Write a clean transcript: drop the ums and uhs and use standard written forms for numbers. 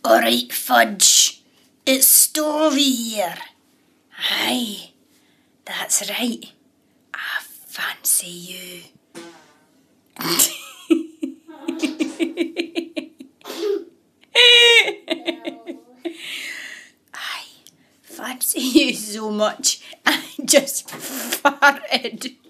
Alright, Fudge. It's Stovie here. Aye, that's right. I fancy you. I fancy you so much, I just farted.